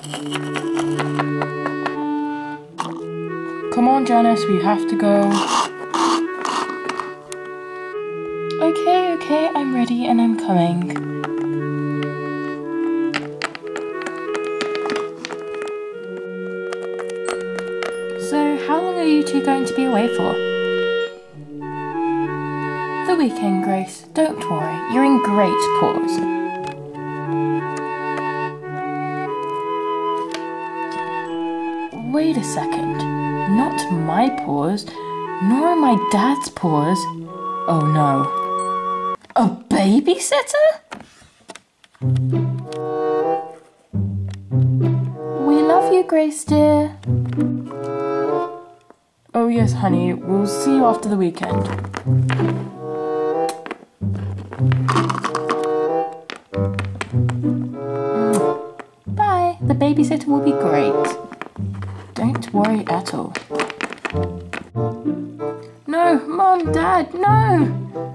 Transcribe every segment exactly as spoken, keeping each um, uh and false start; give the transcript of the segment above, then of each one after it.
Come on, Janice, we have to go. Okay, okay, I'm ready and I'm coming. So, how long are you two going to be away for? The weekend, Grace. Don't worry, you're in great paws. Wait a second. Not my paws, nor my dad's paws. Oh no. A babysitter? We love you, Grace dear. Oh yes, honey, we'll see you after the weekend. Bye, the babysitter will be great. Don't worry at all. No, Mom, Dad, no!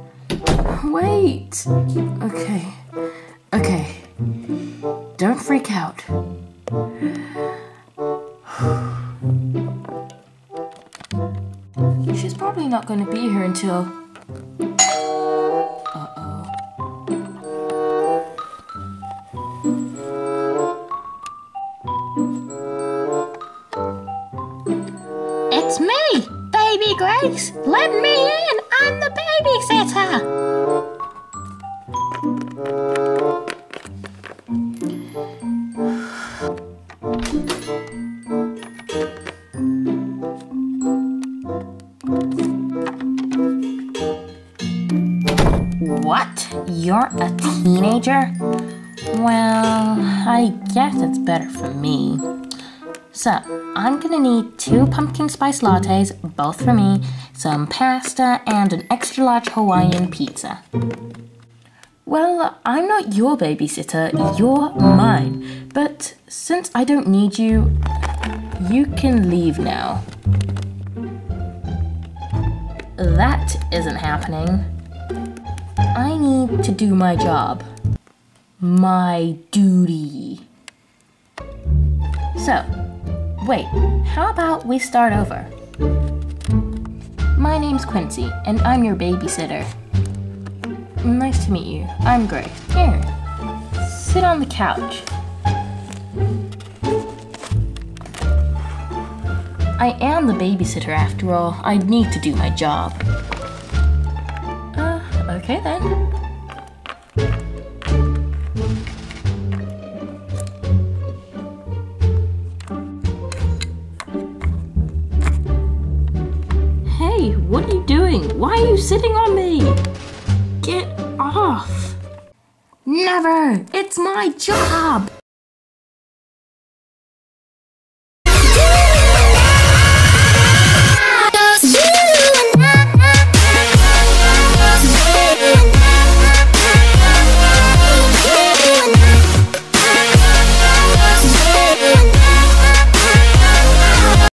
Wait! Okay, okay. Don't freak out. She's probably not going to be here until... Uh-oh. It's me, Baby Grace. Let me in. I'm the babysitter. What? You're a teenager? Well, I guess it's better for me. So, I'm gonna need two pumpkin spice lattes, both for me, some pasta, and an extra large Hawaiian pizza. Well, I'm not your babysitter, you're mine. But since I don't need you, you can leave now. That isn't happening. I need to do my job. My duty. So, wait, how about we start over? My name's Quincy, and I'm your babysitter. Nice to meet you. I'm Grace. Here, sit on the couch. I am the babysitter after all. I need to do my job. Uh, okay then. Hey, what are you doing? Why are you sitting on me? Get off! Never! It's my job!